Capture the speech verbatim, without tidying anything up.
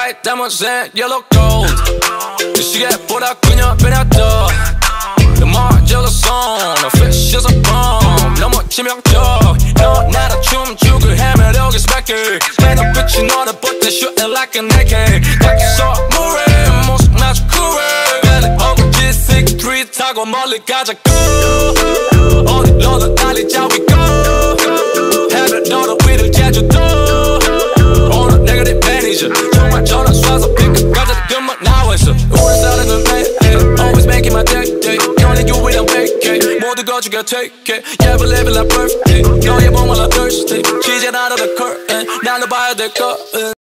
White diamonds and yellow gold. 그 시계보다 그녀 변했다. The more jealous on a fish is a bomb. 너무 치명적. 너 나라 춤추고 헤매려고 수밖에. 매너 빛이 너를 볼 때 shooting like a naked. 딱히 선물해 모습 아주 cool해. 별의 허벅지 six three 타고 멀리 가자고. 어디 너도 달리자 we go. 해변 너도 위를 제주도. 오늘 내가 네 매니저. 정말 전화 쏴서 pick 가자 그만 나와있어. 우리 사랑은 매일 always making my day day. Only you will vacate. 모두 거주가 take it. Yeah we live it like birthday. 너의 몸을 like thirsty. 시제 나를 the curtain. 날로 봐야 될 거.